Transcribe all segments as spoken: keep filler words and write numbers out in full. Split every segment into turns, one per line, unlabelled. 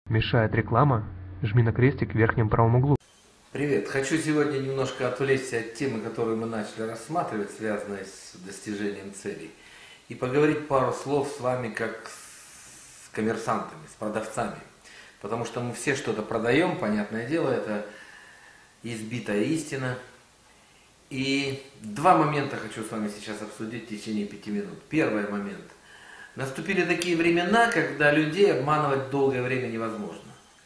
Мешает реклама? Жми на крестик в верхнем правом углу.
Привет! Хочу сегодня немножко отвлечься от темы, которую мы начали рассматривать, связанной с достижением целей, и поговорить пару слов с вами как с коммерсантами, с продавцами. Потому что мы все что-то продаем, понятное дело, это избитая истина. И два момента хочу с вами сейчас обсудить в течение пяти минут. Первый момент. Наступили такие времена, когда людей обманывать долгое время невозможно.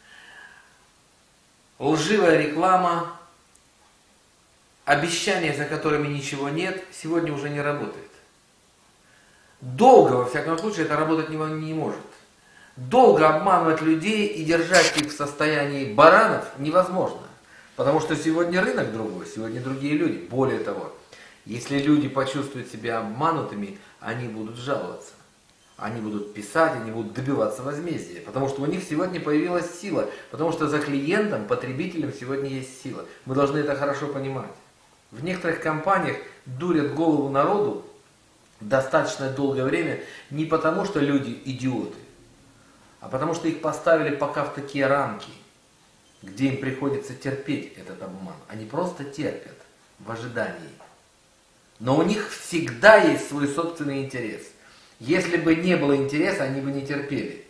Лживая реклама, обещания, за которыми ничего нет, сегодня уже не работает. Долго, во всяком случае, это работать не, не может. Долго обманывать людей и держать их в состоянии баранов невозможно. Потому что сегодня рынок другой, сегодня другие люди. Более того, если люди почувствуют себя обманутыми, они будут жаловаться. Они будут писать, они будут добиваться возмездия. Потому что у них сегодня появилась сила. Потому что за клиентом, потребителем сегодня есть сила. Мы должны это хорошо понимать. В некоторых компаниях дурят голову народу достаточно долгое время не потому, что люди идиоты, а потому что их поставили пока в такие рамки, где им приходится терпеть этот обман. Они просто терпят в ожидании. Но у них всегда есть свой собственный интерес. Если бы не было интереса, они бы не терпели.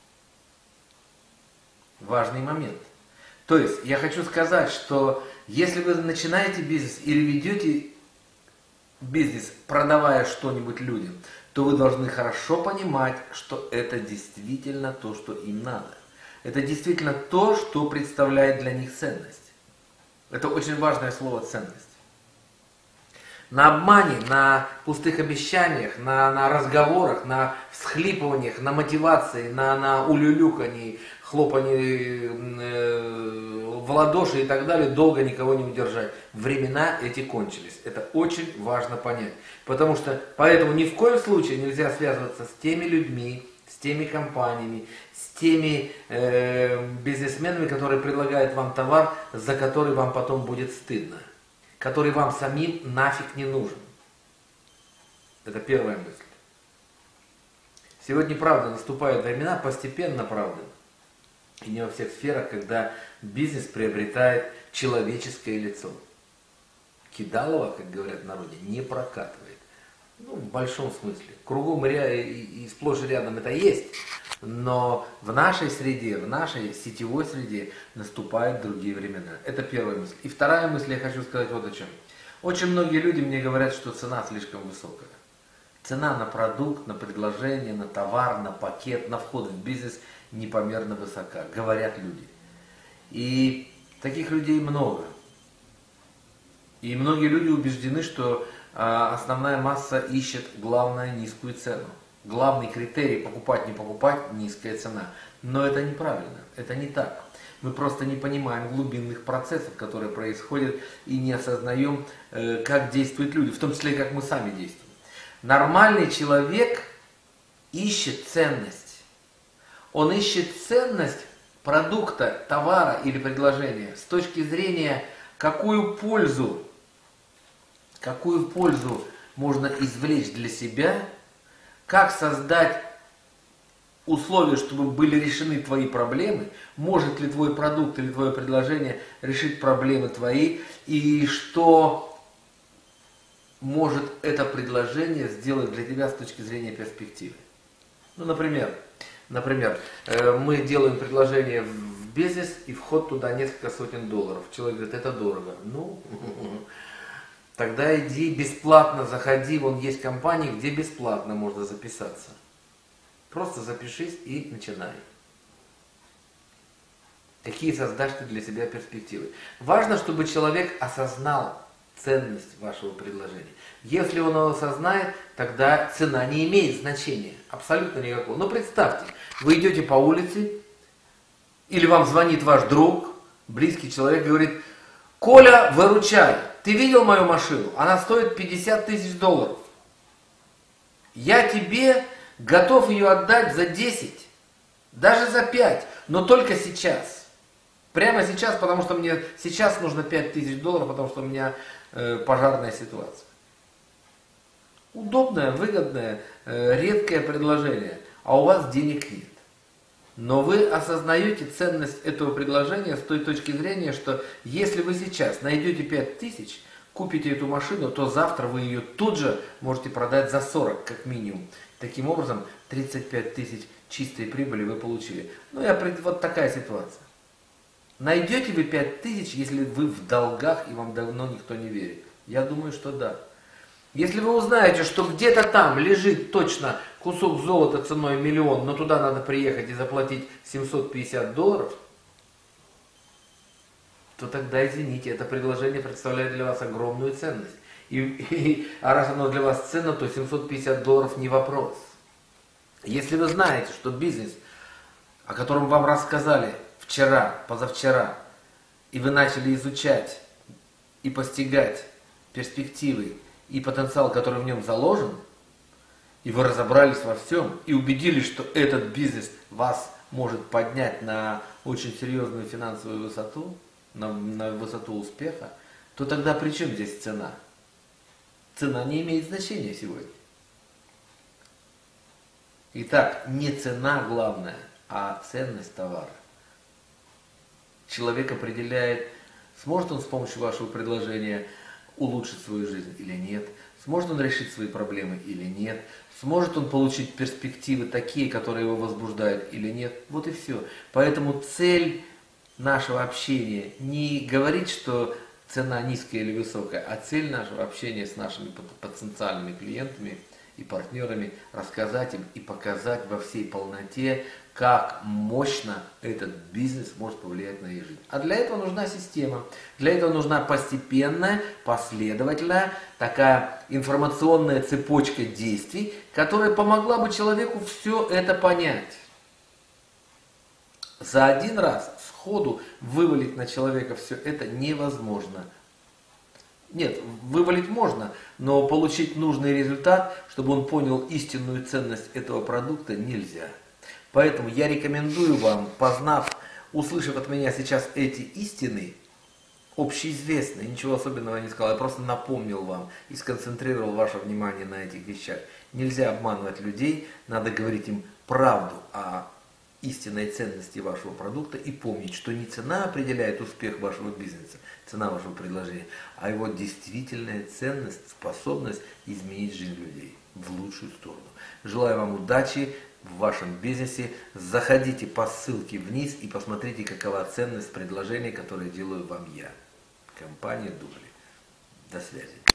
Важный момент. То есть, я хочу сказать, что если вы начинаете бизнес или ведете бизнес, продавая что-нибудь людям, то вы должны хорошо понимать, что это действительно то, что им надо. Это действительно то, что представляет для них ценность. Это очень важное слово «ценность». На обмане, на пустых обещаниях, на, на разговорах, на всхлипываниях, на мотивации, на, на улюлюканье, хлопанье э, в ладоши и так далее долго никого не удержать. Времена эти кончились. Это очень важно понять. Потому что поэтому ни в коем случае нельзя связываться с теми людьми, с теми компаниями, с теми э, бизнесменами, которые предлагают вам товар, за который вам потом будет стыдно, который вам самим нафиг не нужен. Это первая мысль. Сегодня, правда, наступают времена, постепенно, правда, и не во всех сферах, когда бизнес приобретает человеческое лицо. Кидалово, как говорят в народе, не прокатывает. Ну, в большом смысле. Кругом и, и сплошь и рядом это есть, но в нашей среде, в нашей сетевой среде наступают другие времена. Это первая мысль. И вторая мысль, я хочу сказать вот о чем. Очень многие люди мне говорят, что цена слишком высокая. Цена на продукт, на предложение, на товар, на пакет, на вход в бизнес непомерно высока, говорят люди. И таких людей много. И многие люди убеждены, что основная масса ищет, главное, низкую цену. Главный критерий покупать, не покупать – низкая цена. Но это неправильно, это не так. Мы просто не понимаем глубинных процессов, которые происходят, и не осознаем, как действуют люди, в том числе и как мы сами действуем. Нормальный человек ищет ценность. Он ищет ценность продукта, товара или предложения с точки зрения, какую пользу Какую пользу можно извлечь для себя, как создать условия, чтобы были решены твои проблемы, может ли твой продукт или твое предложение решить проблемы твои, и что может это предложение сделать для тебя с точки зрения перспективы. Ну, например, например, мы делаем предложение в бизнес, и вход туда несколько сотен долларов. Человек говорит, это дорого. Ну, тогда иди бесплатно, заходи, вон есть компании, где бесплатно можно записаться. Просто запишись и начинай. Какие создашь ты для себя перспективы. Важно, чтобы человек осознал ценность вашего предложения. Если он его осознает, тогда цена не имеет значения. Абсолютно никакого. Но представьте, вы идете по улице, или вам звонит ваш друг, близкий человек, говорит, Коля, выручай. Ты видел мою машину? Она стоит пятьдесят тысяч долларов. Я тебе готов ее отдать за десять, даже за пять, но только сейчас. Прямо сейчас, потому что мне сейчас нужно пять тысяч долларов, потому что у меня э, пожарная ситуация. Удобное, выгодное, э, редкое предложение, а у вас денег нет. Но вы осознаете ценность этого предложения с той точки зрения, что если вы сейчас найдете пять тысяч, купите эту машину, то завтра вы ее тут же можете продать за сорок как минимум. Таким образом, тридцать пять тысяч чистой прибыли вы получили. Ну, я, вот такая ситуация. Найдете вы пять тысяч, если вы в долгах и вам давно никто не верит? Я думаю, что да. Если вы узнаете, что где-то там лежит точно кусок золота ценой миллион, но туда надо приехать и заплатить семьсот пятьдесят долларов, то тогда, извините, это предложение представляет для вас огромную ценность. И, и, а раз оно для вас ценно, то семьсот пятьдесят долларов не вопрос. Если вы знаете, что бизнес, о котором вам рассказали вчера, позавчера, и вы начали изучать и постигать перспективы и потенциал, который в нем заложен, и вы разобрались во всем, и убедились, что этот бизнес вас может поднять на очень серьезную финансовую высоту, на, на высоту успеха, то тогда при чем здесь цена? Цена не имеет значения сегодня. Итак, не цена главная, а ценность товара. Человек определяет, сможет он с помощью вашего предложения улучшить свою жизнь или нет, сможет он решить свои проблемы или нет, сможет он получить перспективы такие, которые его возбуждают или нет. Вот и все. Поэтому цель нашего общения не говорить, что цена низкая или высокая, а цель нашего общения с нашими потенциальными клиентами и партнерами рассказать им и показать во всей полноте, как мощно этот бизнес может повлиять на их жизнь. А для этого нужна система. Для этого нужна постепенная, последовательная, такая информационная цепочка действий, которая помогла бы человеку все это понять. За один раз сходу вывалить на человека все это невозможно. Нет, вывалить можно, но получить нужный результат, чтобы он понял истинную ценность этого продукта, нельзя. Поэтому я рекомендую вам, познав, услышав от меня сейчас эти истины, общеизвестные, ничего особенного не сказал, я просто напомнил вам и сконцентрировал ваше внимание на этих вещах. Нельзя обманывать людей, надо говорить им правду о истинной ценности вашего продукта и помнить, что не цена определяет успех вашего бизнеса, цена вашего предложения, а его действительная ценность, способность изменить жизнь людей в лучшую сторону. Желаю вам удачи в вашем бизнесе. Заходите по ссылке вниз и посмотрите, какова ценность предложений, которые делаю вам я. Компания Дубли. До связи.